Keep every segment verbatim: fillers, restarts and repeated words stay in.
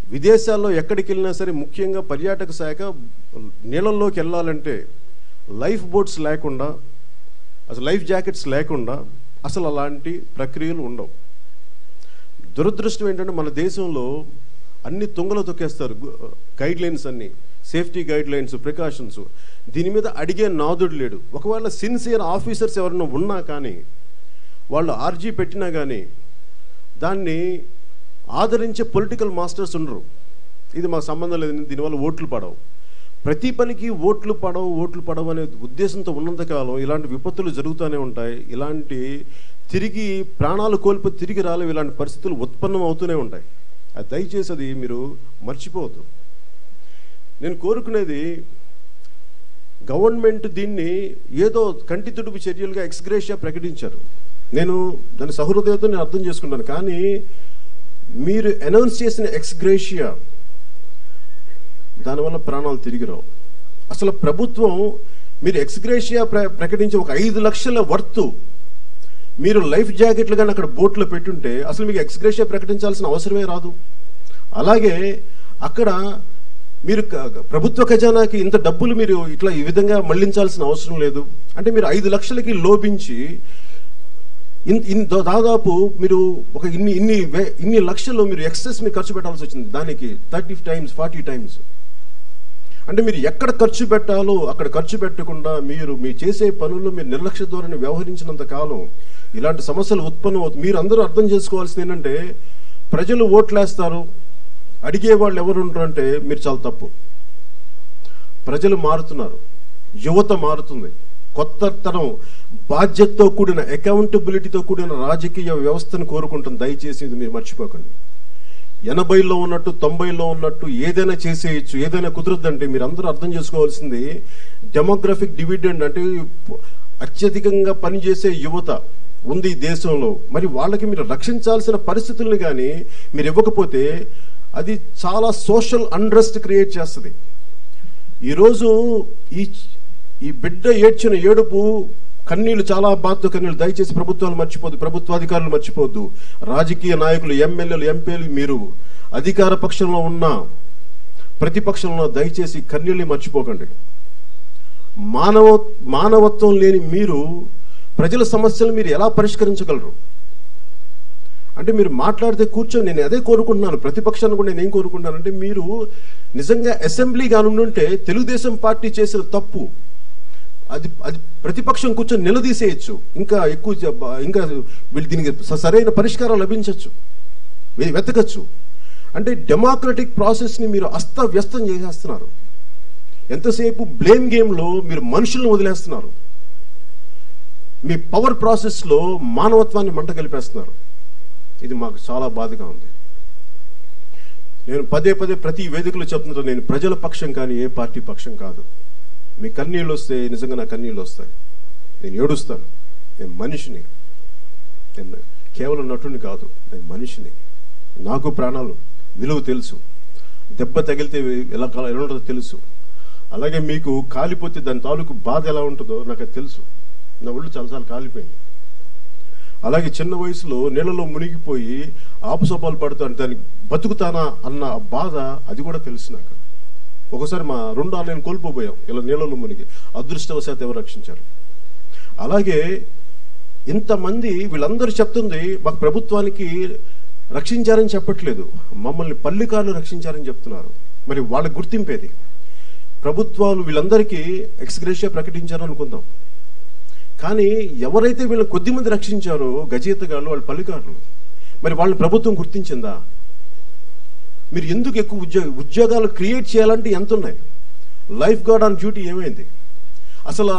విదేశాల్లో ఎక్కడికి వెళ్ళినా సరే ముఖ్యంగా పర్యాటక శాఖ నీళ్ళల్లోకి వెళ్ళాలంటే లైఫ్ బోట్స్ లేకుండా, అసలు లైఫ్ జాకెట్స్ లేకుండా అసలు అలాంటి ప్రక్రియలు ఉండవు. దురదృష్టం ఏంటంటే మన దేశంలో అన్ని తుంగలో తొక్కేస్తారు గైడ్ లైన్స్, అన్ని సేఫ్టీ గైడ్ లైన్స్, ప్రికాషన్స్. దీని మీద అడిగే నాదుడు లేడు. ఒకవేళ సిన్సియర్ ఆఫీసర్స్ ఎవరైనా ఉన్నా కానీ, వాళ్ళు ఆర్జీ పెట్టినా కానీ దాన్ని ఆదరించే పొలిటికల్ మాస్టర్స్ ఉండరు. ఇది మాకు సంబంధం లేదు, దీనివల్ల ఓట్లు పడవు. ప్రతి పనికి ఓట్లు పడవు ఓట్లు పడవు అనే ఉద్దేశంతో ఉన్నంతకాలం ఇలాంటి విపత్తులు జరుగుతూనే ఉంటాయి. ఇలాంటి తిరిగి ప్రాణాలు కోల్పోయి తిరిగి రాలేవు, ఇలాంటి పరిస్థితులు ఉత్పన్నం అవుతూనే ఉంటాయి. అది దయచేసి అది మీరు మర్చిపోవద్దు. నేను కోరుకునేది, గవర్నమెంట్ దీన్ని ఏదో కంటి తుడుపు చర్యలుగా ఎక్స్గ్రేషియా ప్రకటించారు. నేను దాని సహృదయతో నేను అర్థం చేసుకుంటాను. కానీ మీరు అనౌన్స్ చేసిన ఎక్స్గ్రేషియా దానివల్ల ప్రాణాలు తిరిగి రావు. అసలు ప్రభుత్వం మీరు ఎక్స్గ్రేషియా ప్ర ప్రకటించి ఒక ఐదు లక్షల వర్త్ మీరు లైఫ్ జాకెట్లు కానీ అక్కడ బోట్లో పెట్టుంటే అసలు మీకు ఎక్స్గ్రేషియా ప్రకటించాల్సిన అవసరమే రాదు. అలాగే అక్కడ మీరు ప్రభుత్వ ఖజానాకి ఇంత డబ్బులు మీరు ఇట్లా ఈ విధంగా మళ్లించాల్సిన అవసరం లేదు. అంటే మీరు ఐదు లక్షలకి లోపించి ఇన్ దాదాపు మీరు ఒక ఇన్ని ఇన్ని ఇన్ని లక్షల్లో మీరు ఎక్సెస్ మీరు ఖర్చు పెట్టాల్సి వచ్చింది. దానికి థర్టీ టైమ్స్ ఫార్టీ టైమ్స్ అంటే మీరు ఎక్కడ ఖర్చు పెట్టాలో అక్కడ ఖర్చు పెట్టకుండా మీరు మీ చేసే పనుల్లో మీరు నిర్లక్ష్య ధోరణి వ్యవహరించినంత కాలం ఇలాంటి సమస్యలు ఉత్పన్నం అవుతుంది. మీరు అందరూ అర్థం చేసుకోవాల్సింది ఏంటంటే, ప్రజలు ఓట్లేస్తారు, అడిగే వాళ్ళు ఎవరు ఉంటారంటే మీరు చాలా తప్పు. ప్రజలు మారుతున్నారు, యువత మారుతుంది, కొత్త తరం బాధ్యతతో కూడిన అకౌంటబిలిటీతో కూడిన రాజకీయ వ్యవస్థను కోరుకుంటుంది. దయచేసి ఇది మీరు మర్చిపోకండి. ఎనభైలో ఉన్నట్టు తొంభైలో ఉన్నట్టు ఏదైనా చేసేయచ్చు, ఏదైనా కుదరద్దంటే మీరు అందరూ అర్థం చేసుకోవాల్సింది డెమోగ్రఫిక్ డివిడెండ్ అంటే అత్యధికంగా పనిచేసే యువత ఉంది ఈ దేశంలో. మరి వాళ్ళకి మీరు రక్షించాల్సిన పరిస్థితులను కానీ మీరు ఇవ్వకపోతే అది చాలా సోషల్ అన్రెస్ట్ క్రియేట్ చేస్తుంది. ఈరోజు ఈ ఈ బిడ్డ ఏడ్చిన ఏడుపు కన్నీళ్లు చాలా బాధతో కన్నీళ్ళు. దయచేసి ప్రభుత్వాలు మర్చిపోద్దు, ప్రభుత్వాధికారులు మర్చిపోద్దు, రాజకీయ నాయకులు, ఎమ్మెల్యేలు, ఎంపీలు, మీరు అధికార పక్షంలో ఉన్న ప్రతిపక్షంలో దయచేసి కన్నీళ్ళని మర్చిపోకండి. మానవ మానవత్వం లేని మీరు ప్రజల సమస్యలు మీరు ఎలా పరిష్కరించగలరు? అంటే మీరు మాట్లాడితే కూర్చొని, నేను అదే కోరుకుంటున్నాను, ప్రతిపక్షాన్ని కూడా నేను ఏం కోరుకుంటున్నానంటే, మీరు నిజంగా అసెంబ్లీ కానుంటే తెలుగుదేశం పార్టీ చేసిన తప్పు అది అది ప్రతిపక్షం కూర్చొని నిలదీసేయచ్చు, ఇంకా ఎక్కువ ఇంకా వీళ్ళు దీనికి సరైన పరిష్కారం లభించవచ్చు, వెతకచ్చు. అంటే డెమోక్రటిక్ ప్రాసెస్ని మీరు అస్తవ్యస్తం చేసేస్తున్నారు. ఎంతసేపు బ్లేమ్ గేమ్లో మీరు మనుషులను వదిలేస్తున్నారు. మీ పవర్ ప్రాసెస్లో మానవత్వాన్ని మంట కలిపేస్తున్నారు. ఇది మాకు చాలా బాధగా ఉంది. నేను పదే పదే ప్రతి వేదికలో చెప్తున్నాను, నేను ప్రజల పక్షం కానీ ఏ పార్టీ పక్షం కాదు. మీ కన్నీళ్ళు వస్తే నిజంగా నా కన్నీళ్ళు వస్తాయి, నేను ఏడుస్తాను. నేను మనిషిని, నేను కేవలం నటుని కాదు, నేను మనిషిని. నాకు ప్రాణాలు విలువ తెలుసు, దెబ్బ తగిలితే ఎలా ఎలా ఉంటుందో తెలుసు. అలాగే మీకు కాలిపోతే దాని తాలూకు బాధ ఎలా ఉంటుందో నాకు అది తెలుసు. నా ఒళ్ళు చాలాసార్లు కాలిపోయింది. అలాగే చిన్న వయసులో నీళ్ళలో మునిగిపోయి ఆపుసోపాలు పడుతాను, దానికి బతుకుతానా అన్న బాధ అది కూడా తెలుసు నాకు. ఒకసారి మా రెండు ఆన్లైన్ కోల్పోయాం ఇలా నీళ్ళలో మునిగి, అదృష్టవశాత్తు ఎవరు రక్షించారు. అలాగే ఇంతమంది వీళ్ళందరూ చెప్తుంది మాకు ప్రభుత్వానికి రక్షించారని చెప్పట్లేదు, మమ్మల్ని పల్లికారులు రక్షించారని చెప్తున్నారు. మరి వాళ్ళ గుర్తింపేది ప్రభుత్వాలు వీళ్ళందరికీ ఎక్స్గ్రేషియా ప్రకటించారు అనుకుందాం, కానీ ఎవరైతే వీళ్ళని కొద్దిమంది రక్షించారో గజేతగాళ్ళు, వాళ్ళు పల్లికారులు, మరి వాళ్ళని ప్రభుత్వం గుర్తించిందా? మీరు ఎందుకు ఎక్కువ ఉద్యోగ ఉద్యోగాలు క్రియేట్ చేయాలంటే ఎంత ఉన్నాయి? లైఫ్ గార్డ్ ఆన్ డ్యూటీ ఏమైంది? అసలు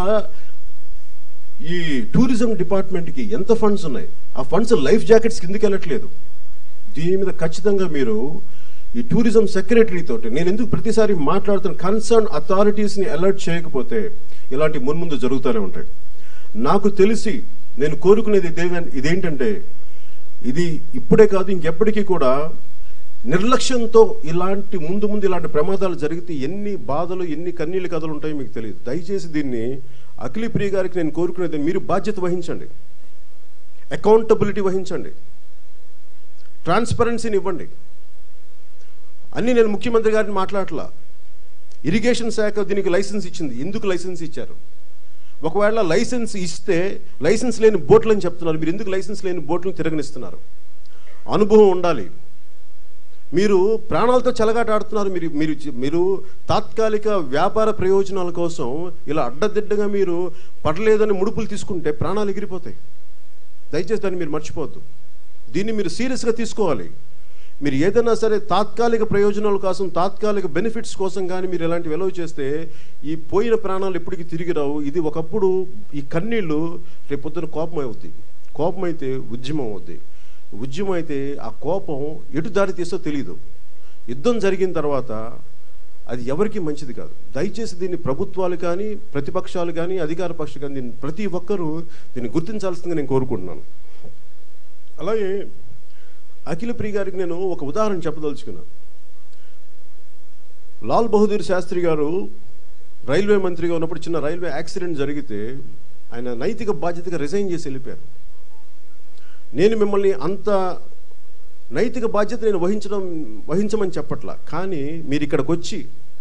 ఈ టూరిజం డిపార్ట్మెంట్కి ఎంత ఫండ్స్ ఉన్నాయి? ఆ ఫండ్స్ లైఫ్ జాకెట్స్ కిందకి వెళ్ళట్లేదు. దీని మీద ఖచ్చితంగా మీరు ఈ టూరిజం సెక్రటరీ తోటి, నేను ఎందుకు ప్రతిసారి మాట్లాడుతున్న కన్సర్న్ అథారిటీస్ని అలర్ట్ చేయకపోతే ఇలాంటి మున్ముందు జరుగుతూనే ఉంటాయి. నాకు తెలిసి నేను కోరుకునేది ఇదేంటంటే, ఇది ఇప్పుడే కాదు ఇంకెప్పటికీ కూడా నిర్లక్ష్యంతో ఇలాంటి ముందు ముందు ఇలాంటి ప్రమాదాలు జరిగితే ఎన్ని బాధలు ఎన్ని కన్నీళ్ళ కథలు ఉంటాయో మీకు తెలియదు. దయచేసి దీన్ని అఖిలప్రియ గారికి నేను కోరుకునేది, మీరు బాధ్యత వహించండి, అకౌంటబిలిటీ వహించండి, ట్రాన్స్పరెన్సీని ఇవ్వండి. అన్నీ నేను ముఖ్యమంత్రి గారిని మాట్లాడలా. ఇరిగేషన్ శాఖ దీనికి లైసెన్స్ ఇచ్చింది, ఎందుకు లైసెన్స్ ఇచ్చారు? ఒకవేళ లైసెన్స్ ఇస్తే లైసెన్స్ లేని బోట్లు అని చెప్తున్నారు, మీరు ఎందుకు లైసెన్స్ లేని బోట్లను తిరగనిస్తున్నారు? అనుభవం ఉండాలి. మీరు ప్రాణాలతో చెలగాట ఆడుతున్నారు. మీరు మీరు మీరు తాత్కాలిక వ్యాపార ప్రయోజనాల కోసం ఇలా అడ్డదిడ్డగా మీరు పడలేదని ముడుపులు తీసుకుంటే ప్రాణాలు ఎగిరిపోతాయి. దయచేసి దాన్ని మీరు మర్చిపోవద్దు. దీన్ని మీరు సీరియస్గా తీసుకోవాలి. మీరు ఏదైనా సరే తాత్కాలిక ప్రయోజనాల కోసం, తాత్కాలిక బెనిఫిట్స్ కోసం కానీ మీరు ఇలాంటివి ఎలవ్ చేస్తే ఈ పోయిన ప్రాణాలు ఎప్పటికీ తిరిగి రావు. ఇది ఒకప్పుడు ఈ కన్నీళ్ళు రేపు పొద్దున కోపం అవుద్ది, కోపం అయితే ఉద్యమం అవుద్ది, ఉద్యమం అయితే ఆ కోపం ఎటు దారి తీసో తెలియదు. యుద్ధం జరిగిన తర్వాత అది ఎవరికి మంచిది కాదు. దయచేసి దీన్ని ప్రభుత్వాలు కానీ, ప్రతిపక్షాలు కానీ, అధికార పక్షాలు కానీ దీన్ని ప్రతి ఒక్కరూ దీన్ని గుర్తించాల్సిందిగా నేను కోరుకుంటున్నాను. అలాగే అఖిల ప్రియ గారికి నేను ఒక ఉదాహరణ చెప్పదలుచుకున్నాను. లాల్ బహదూర్ శాస్త్రి గారు రైల్వే మంత్రిగా ఉన్నప్పుడు చిన్న రైల్వే యాక్సిడెంట్ జరిగితే ఆయన నైతిక బాధ్యతగా రిజైన్ చేసి వెళ్ళిపోయారు. నేను మిమ్మల్ని అంత నైతిక బాధ్యత నేను వహించడం వహించమని చెప్పట్లా, కానీ మీరు ఇక్కడికి వచ్చి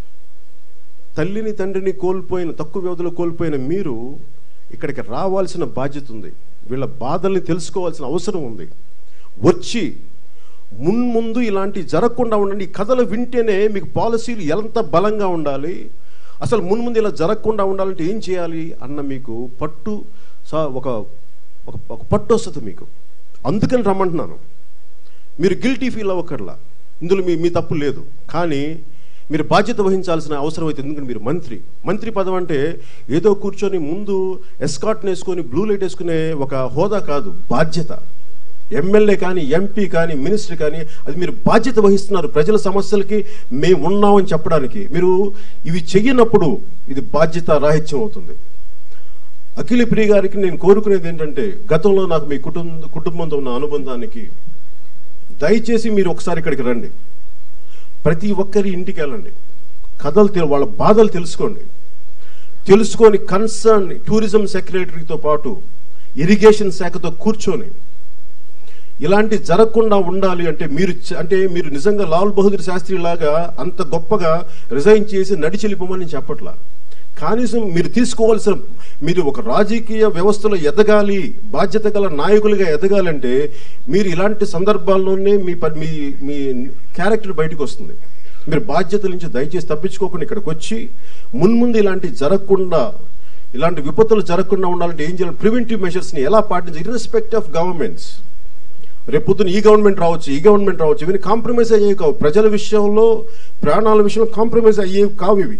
తల్లిని తండ్రిని కోల్పోయిన, తక్కువ వ్యవధిలో కోల్పోయిన మీరు ఇక్కడికి రావాల్సిన బాధ్యత ఉంది. వీళ్ళ బాధల్ని తెలుసుకోవాల్సిన అవసరం ఉంది. వచ్చి మున్ముందు ఇలాంటి జరగకుండా ఉండండి. ఈ కథలు వింటేనే మీకు పాలసీలు ఎంత బలంగా ఉండాలి, అసలు మున్ముందు ఇలా జరగకుండా ఉండాలంటే ఏం చేయాలి అన్న మీకు పట్టు ఒక ఒక పట్టు వస్తుంది మీకు. అందుకని రమ్మంటున్నాను. మీరు గిల్టీ ఫీల్ అవ్వకర్లా, ఇందులో మీ మీ తప్పు లేదు, కానీ మీరు బాధ్యత వహించాల్సిన అవసరం అయితే. ఎందుకంటే మీరు మంత్రి మంత్రి పదం అంటే ఏదో కూర్చొని ముందు ఎస్కాట్ వేసుకొని బ్లూ లైట్ వేసుకునే ఒక హోదా కాదు, బాధ్యత. ఎమ్మెల్యే కానీ, ఎంపీ కానీ, మినిస్టర్ కానీ, అది మీరు బాధ్యత వహిస్తున్నారు. ప్రజల సమస్యలకి మేము ఉన్నామని చెప్పడానికి. మీరు ఇవి చెయ్యనప్పుడు ఇది బాధ్యత రాహిత్యం అవుతుంది. అఖిల ప్రియ గారికి నేను కోరుకునేది ఏంటంటే, గతంలో నాకు మీ కుటుంబ కుటుంబంతో ఉన్న అనుబంధానికి దయచేసి మీరు ఒకసారి ఇక్కడికి రండి. ప్రతి ఒక్కరి ఇంటికి వెళ్ళండి, కథలు వాళ్ళ బాధలు తెలుసుకోండి. తెలుసుకొని కన్సర్న్ టూరిజం సెక్రటరీతో పాటు ఇరిగేషన్ శాఖతో కూర్చొని ఇలాంటి జరగకుండా ఉండాలి అంటే మీరు అంటే మీరు నిజంగా లాల్ బహదూర్ శాస్త్రి లాగా అంత గొప్పగా రిజైన్ చేసి నడిచెళ్ళిపోమని చెప్పట్లా. కనీసం మీరు తీసుకోవాల్సిన, మీరు ఒక రాజకీయ వ్యవస్థలో ఎదగాలి, బాధ్యత గల నాయకులుగా ఎదగాలంటే మీరు ఇలాంటి సందర్భాల్లోనే మీ మీ మీ క్యారెక్టర్ బయటకు వస్తుంది. మీరు బాధ్యతల నుంచి దయచేసి తప్పించుకోకుండా ఇక్కడికి వచ్చి మున్ముందు ఇలాంటి జరగకుండా, ఇలాంటి విపత్తులు జరగకుండా ఉండాలంటే ఏం చేయాలి, ప్రివెంటివ్ మెషర్స్ని ఎలా పాటించాలి, ఇర్రెస్పెక్ట్ ఆఫ్ గవర్నమెంట్స్. రేపు పొద్దున ఈ గవర్నమెంట్ రావచ్చు, ఈ గవర్నమెంట్ రావచ్చు, ఇవన్నీ కాంప్రమైజ్ అయ్యేవి కావు. ప్రజల విషయంలో, ప్రాణాల విషయంలో కాంప్రమైజ్ అయ్యేవి కావు. ఇవి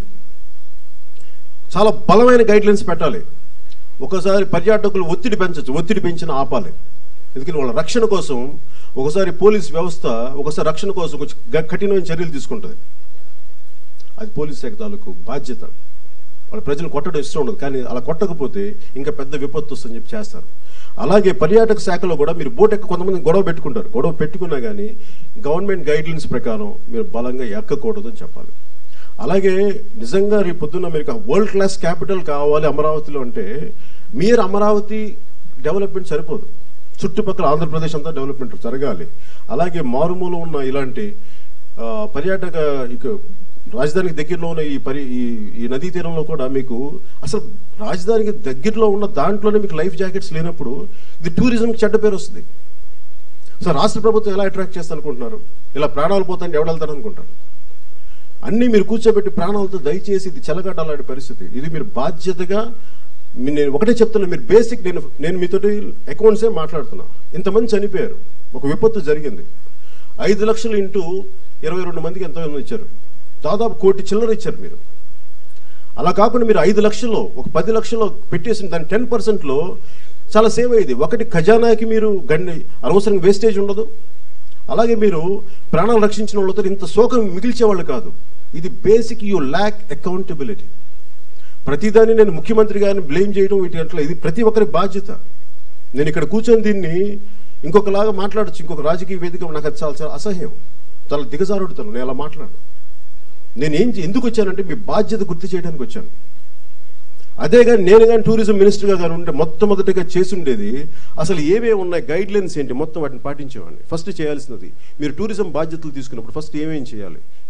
చాలా బలమైన గైడ్ లైన్స్ పెట్టాలి. ఒకసారి పర్యాటకులు ఒత్తిడి పెంచవచ్చు, ఒత్తిడి పెంచిన ఆపాలి. ఎందుకంటే వాళ్ళ రక్షణ కోసం ఒకసారి పోలీస్ వ్యవస్థ ఒకసారి రక్షణ కోసం కొంచెం కఠినమైన చర్యలు తీసుకుంటుంది. అది పోలీస్ శాఖ తాలూకు బాధ్యత. వాళ్ళ ప్రజలు కొట్టడం ఇష్టం ఉండదు, కానీ అలా కొట్టకపోతే ఇంకా పెద్ద విపత్తు వస్తుందని చెప్పి చేస్తారు. అలాగే పర్యాటక శాఖలో కూడా మీరు బోట్ ఎక్క కొంతమంది గొడవ పెట్టుకుంటారు. గొడవ పెట్టుకున్నా కానీ గవర్నమెంట్ గైడ్ లైన్స్ ప్రకారం మీరు బలంగా ఎక్కకూడదు అని చెప్పాలి. అలాగే నిజంగా రేపు పొద్దున్న మీరు వరల్డ్ క్లాస్ క్యాపిటల్ కావాలి అమరావతిలో అంటే మీరు అమరావతి డెవలప్మెంట్ సరిపోదు, చుట్టుపక్కల ఆంధ్రప్రదేశ్ అంతా డెవలప్మెంట్ జరగాలి. అలాగే మారుమూల ఉన్న ఇలాంటి పర్యాటక ఇక రాజధానికి దగ్గరలో ఉన్న ఈ పరి ఈ నదీ తీరంలో కూడా మీకు అసలు రాజధానికి దగ్గరలో ఉన్న దాంట్లోనే మీకు లైఫ్ జాకెట్స్ లేనప్పుడు ఇది టూరిజంకి చెడ్డ పేరు వస్తుంది. సార్ రాష్ట్ర ప్రభుత్వం ఎలా అట్రాక్ట్ చేస్తా అనుకుంటున్నారు? ఇలా ప్రాణాలు పోతాయంటే ఎవడు వెళ్తారు అనుకుంటారు? అన్నీ మీరు కూర్చోబెట్టి ప్రాణాలతో దయచేసి ఇది చెలగటాలాంటి పరిస్థితి. ఇది మీరు బాధ్యతగా, నేను ఒకటే చెప్తున్నా, మీరు బేసిక్ నేను నేను మీతోటి అకౌంట్సే మాట్లాడుతున్నా. ఇంతమంది చనిపోయారు, ఒక విపత్తు జరిగింది, ఐదు లక్షలు ఇంటూ ఇరవై రెండు మందికి ఎంతమంది ఇచ్చారు, దాదాపు కోటి చిల్లర ఇచ్చారు మీరు. అలా కాకుండా మీరు ఐదు లక్షల్లో ఒక పది లక్షల్లో పెట్టేసిన దాని టెన్ పర్సెంట్లో చాలా సేవ్ అయ్యేది. ఒకటి ఖజానాకి మీరు గండి అనవసరంగా వేస్టేజ్ ఉండదు. అలాగే మీరు ప్రాణాలు రక్షించిన వాళ్ళతో ఇంత శోకం మిగిల్చేవాళ్ళు కాదు. ఇది బేసిక్, యూ ల్యాక్ అకౌంటబిలిటీ. ప్రతిదాన్ని నేను ముఖ్యమంత్రి గారిని బ్లేమ్ చేయడం వీటి అట్లా, ఇది ప్రతి ఒక్కరి బాధ్యత. నేను ఇక్కడ కూర్చొని దీన్ని ఇంకొకలాగా మాట్లాడచ్చు, ఇంకొక రాజకీయ వేదిక, నాకు అది చాలా చాలా అసహ్యం, చాలా దిగజారుడుతాను. నేను అలా మాట్లాడు. నేను ఏం ఎందుకు వచ్చానంటే మీ బాధ్యత గుర్తు చేయడానికి వచ్చాను. అదే కానీ నేను కానీ టూరిజం మినిస్టర్గా కానీ ఉంటే మొట్టమొదటిగా చేసి ఉండేది అసలు ఏమేమి ఉన్నాయి, గైడ్ లైన్స్ ఏంటి, మొత్తం వాటిని పాటించేవాడిని. ఫస్ట్ చేయాల్సినది, మీరు టూరిజం బాధ్యతలు తీసుకున్నప్పుడు ఫస్ట్ ఏమేమి చేయాలి,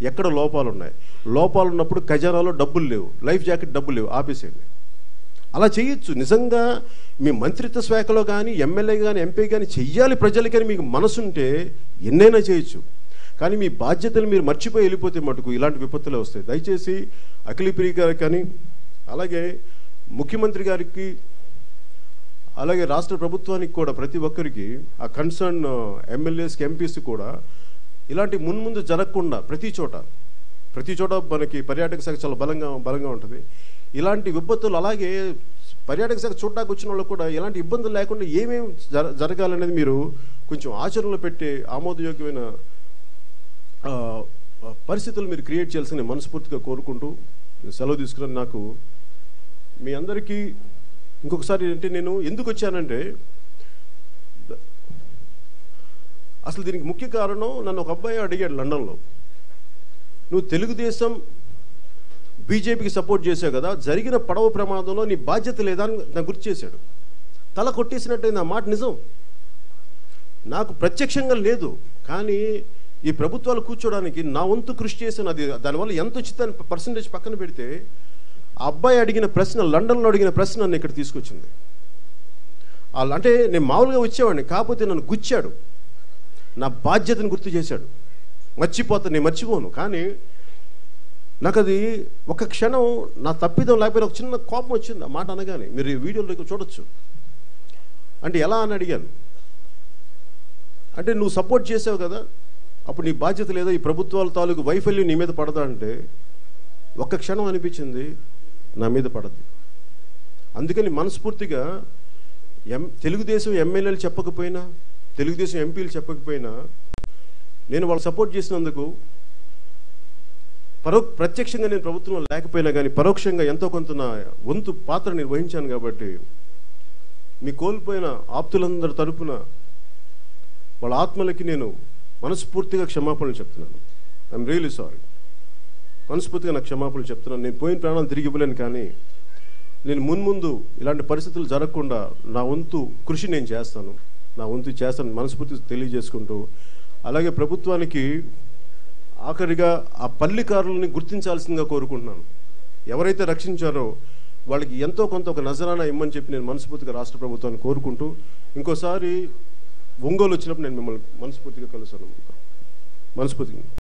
ఎక్కడ లోపాలు ఉన్నాయి. లోపాలు ఉన్నప్పుడు ఖజానాలో డబ్బులు లేవు, లైఫ్ జాకెట్ డబ్బులు లేవు, ఆపేసేయండి. అలా చేయొచ్చు. నిజంగా మీ మంత్రిత్వ శాఖలో కానీ ఎమ్మెల్యే కానీ ఎంపీ కానీ చెయ్యాలి ప్రజలకని మీకు మనసుంటే ఎన్నైనా చేయొచ్చు. కానీ మీ బాధ్యతలు మీరు మర్చిపోయి వెళ్ళిపోతే మటుకు ఇలాంటి విపత్తులే వస్తాయి. దయచేసి అఖిలప్రియ గారికి కానీ, అలాగే ముఖ్యమంత్రి గారికి, అలాగే రాష్ట్ర ప్రభుత్వానికి కూడా, ప్రతి ఒక్కరికి, ఆ కన్సర్న్ ఎమ్మెల్యేస్కి ఎంపీస్కి కూడా ఇలాంటి మున్ముందు జరగకుండా ప్రతి చోట ప్రతి చోట మనకి పర్యాటక శాఖ చాలా బలంగా బలంగా ఉంటుంది. ఇలాంటి విపత్తులు, అలాగే పర్యాటక శాఖ చూడడానికి వచ్చిన వాళ్ళు కూడా ఎలాంటి ఇబ్బందులు లేకుండా ఏమేమి జర జరగాలనేది మీరు కొంచెం ఆచరణలో పెట్టే ఆమోదయోగ్యమైన పరిస్థితులు మీరు క్రియేట్ చేయాల్సిన మనస్ఫూర్తిగా కోరుకుంటూ సెలవు తీసుకుని, నాకు మీ అందరికీ ఇంకొకసారి అంటే నేను ఎందుకు వచ్చానంటే, అసలు దీనికి ముఖ్య కారణం, నన్ను ఒక అబ్బాయి అడిగాడు లండన్లో, నువ్వు తెలుగుదేశం బీజేపీకి సపోర్ట్ చేసావు కదా, జరిగిన పడవ ప్రమాదంలో నీ బాధ్యత లేదా అని నాకు గుర్తు చేశాడు. తల కొట్టేసినట్టయింది. ఆ మాట నిజం. నాకు ప్రత్యక్షంగా లేదు, కానీ ఈ ప్రభుత్వాలు కూర్చోడానికి నా వంతు కృషి చేశాను. అది దానివల్ల ఎంత వచ్చిందని పర్సంటేజ్ పక్కన పెడితే, ఆ అబ్బాయి అడిగిన ప్రశ్న, లండన్లో అడిగిన ప్రశ్న నన్ను ఇక్కడ తీసుకొచ్చింది. అంటే నేను మామూలుగా వచ్చేవాడిని, కాకపోతే నన్ను గుచ్చాడు, నా బాధ్యతను గుర్తు చేశాడు. మర్చిపోతాను, నేను మర్చిపోను. కానీ నాకు అది ఒక క్షణం నా తప్పిదం లేకపోయినా ఒక చిన్న కోపం వచ్చింది ఆ మాట అనగానే. మీరు ఈ వీడియోలో చూడొచ్చు. అంటే ఎలా అని అడిగాను. అంటే నువ్వు సపోర్ట్ చేసావు కదా, అప్పుడు నీ బాధ్యత లేదా, ఈ ప్రభుత్వాల తాలూకు వైఫల్యం నీ మీద పడదా అంటే ఒక్క క్షణం అనిపించింది, నా మీద పడద్దు. అందుకని మనస్ఫూర్తిగా ఎం తెలుగుదేశం ఎమ్మెల్యేలు చెప్పకపోయినా, తెలుగుదేశం ఎంపీలు చెప్పకపోయినా, నేను వాళ్ళు సపోర్ట్ చేసినందుకు పరో ప్రత్యక్షంగా నేను ప్రభుత్వంలో లేకపోయినా కానీ పరోక్షంగా ఎంతో కొంత నా వంతు పాత్ర నేను వహించాను. కాబట్టి మీ కోల్పోయిన ఆప్తులందరి తరపున వాళ్ళ ఆత్మలకి నేను మనస్ఫూర్తిగా క్షమాపణలు చెప్తున్నాను. I'm really sorry. మనస్ఫూర్తిగా నాకు క్షమాపణలు చెప్తున్నాను. నేను పోయిన ప్రాణాలు తిరిగి ఇవ్వలేను, కానీ నేను మున్ముందు ఇలాంటి పరిస్థితులు జరగకుండా నా వంతు కృషి నేను చేస్తాను, నా వంతు చేస్తాను మనస్ఫూర్తి తెలియజేసుకుంటూ, అలాగే ప్రభుత్వానికి ఆఖరిగా ఆ పల్లికారులని గుర్తించాల్సిందిగా కోరుకుంటున్నాను. ఎవరైతే రక్షించారో వాళ్ళకి ఎంతో కొంత ఒక నజరానా ఇమ్మని చెప్పి నేను మనస్ఫూర్తిగా రాష్ట్ర ప్రభుత్వాన్ని కోరుకుంటూ, ఇంకోసారి ఒంగోలు వచ్చినప్పుడు నేను మిమ్మల్ని మనస్ఫూర్తిగా కలుస్తాను. మనస్ఫూర్తిగా